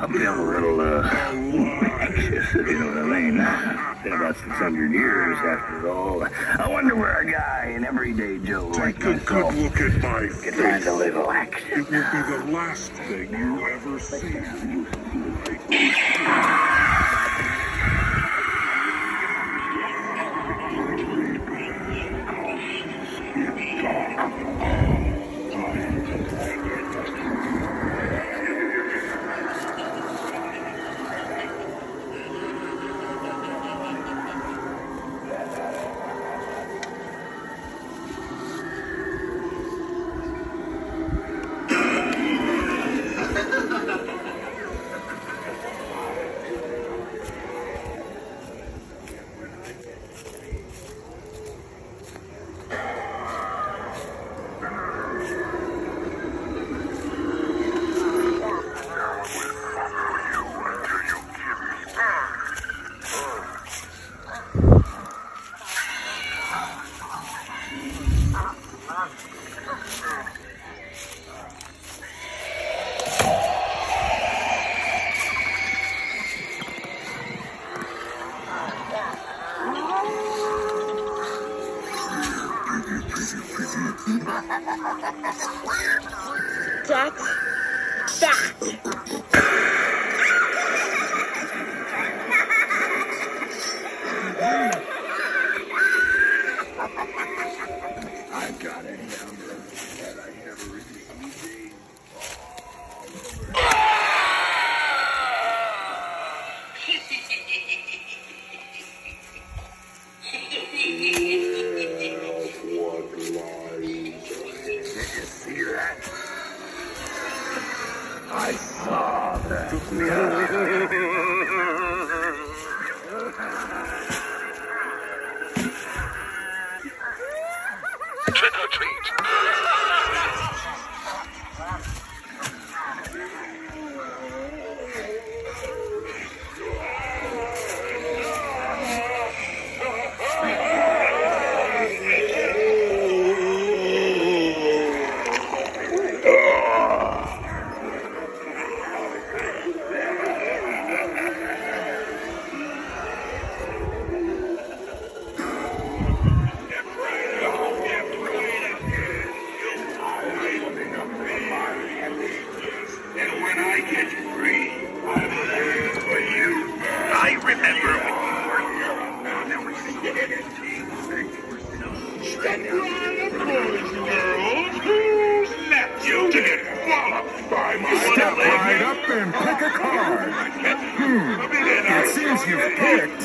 I'm feeling a little, anxious, if you know what I mean. Been about 600 years after all. I wonder where a guy, an everyday Joe like Take a myself, good look at my get time to face. relax. It will be the last thing you ever see. That's that. I've got a number that I never received. What lies? Did you see that? I saw that. Trick or treat. And when I get free, I'm waiting for you. I remember when you were Never forget anything. Step right up, boys and girls. Who's left? You get walloped by my Step right up and pick a card. It seems you've picked.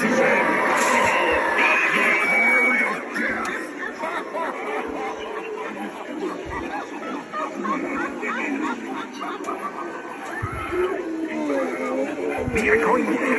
You're going to